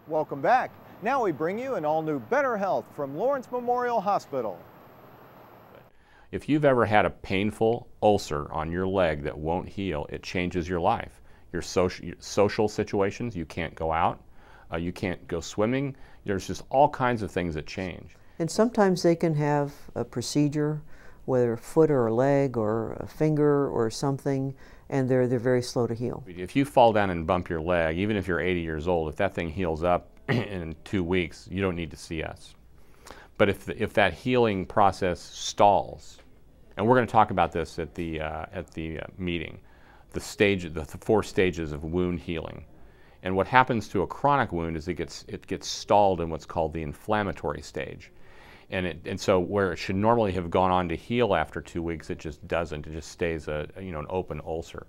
Welcome back. Now we bring you an all-new Better Health from Lawrence Memorial Hospital. If you've ever had a painful ulcer on your leg that won't heal, it changes your life. Your social situations, you can't go out, you can't go swimming. There's just all kinds of things that change. And sometimes they can have a procedure, whether a foot or a leg or a finger or something, and they're very slow to heal. If you fall down and bump your leg, even if you're 80 years old, if that thing heals up in 2 weeks, you don't need to see us. But if that healing process stalls, and we're going to talk about this at the meeting, the 4 stages of wound healing. And what happens to a chronic wound is it gets stalled in what's called the inflammatory stage. And so where it should normally have gone on to heal after 2 weeks, it just doesn't. It just stays an open ulcer.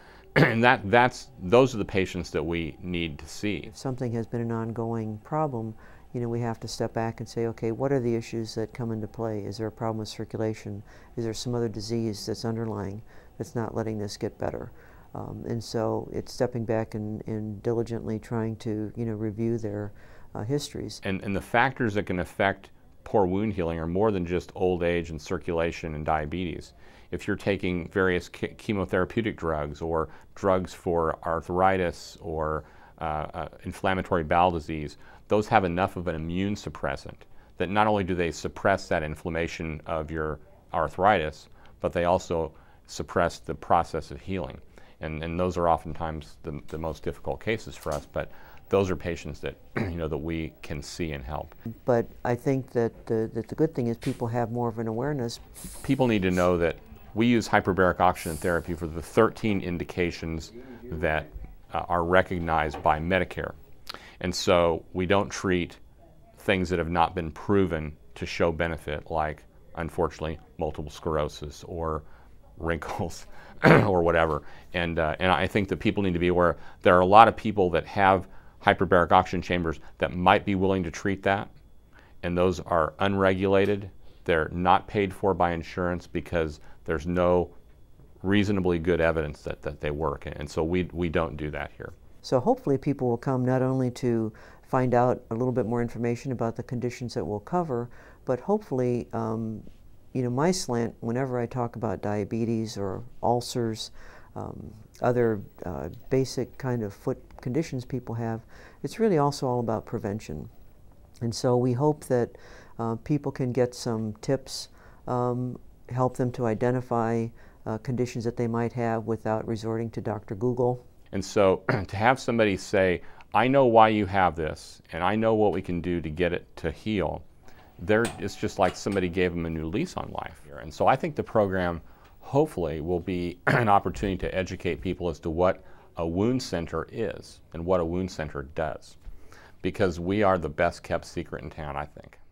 And those are the patients that we need to see. If something has been an ongoing problem, we have to step back and say, okay, what are the issues that come into play? Is there a problem with circulation? Is there some other disease that's underlying that's not letting this get better? And so it's stepping back and diligently trying to review their histories. And the factors that can affect poor wound healing are more than just old age and circulation and diabetes. If you're taking various chemotherapeutic drugs or drugs for arthritis or inflammatory bowel disease, those have enough of an immune suppressant that not only do they suppress that inflammation of your arthritis, but they also suppress the process of healing. And those are oftentimes the most difficult cases for us, but those are patients that that we can see and help. But I think that the good thing is people have more of an awareness. People need to know that we use hyperbaric oxygen therapy for the 13 indications that are recognized by Medicare. And so we don't treat things that have not been proven to show benefit, like, unfortunately, multiple sclerosis or wrinkles or whatever. And I think that people need to be aware there are a lot of people that have hyperbaric oxygen chambers that might be willing to treat that, and those are unregulated. They're not paid for by insurance because there's no reasonably good evidence that they work, and so we don't do that here. So hopefully people will come not only to find out a little bit more information about the conditions that we'll cover, but hopefully my slant whenever I talk about diabetes or ulcers, other basic kind of foot conditions people have, it's really also all about prevention. And so we hope that people can get some tips, help them to identify conditions that they might have without resorting to Dr. Google. And so to have somebody say, I know why you have this, and I know what we can do to get it to heal, it's just like somebody gave them a new lease on life here. And so I think the program hopefully will be an opportunity to educate people as to what a wound center is and what a wound center does, because we are the best kept secret in town, I think.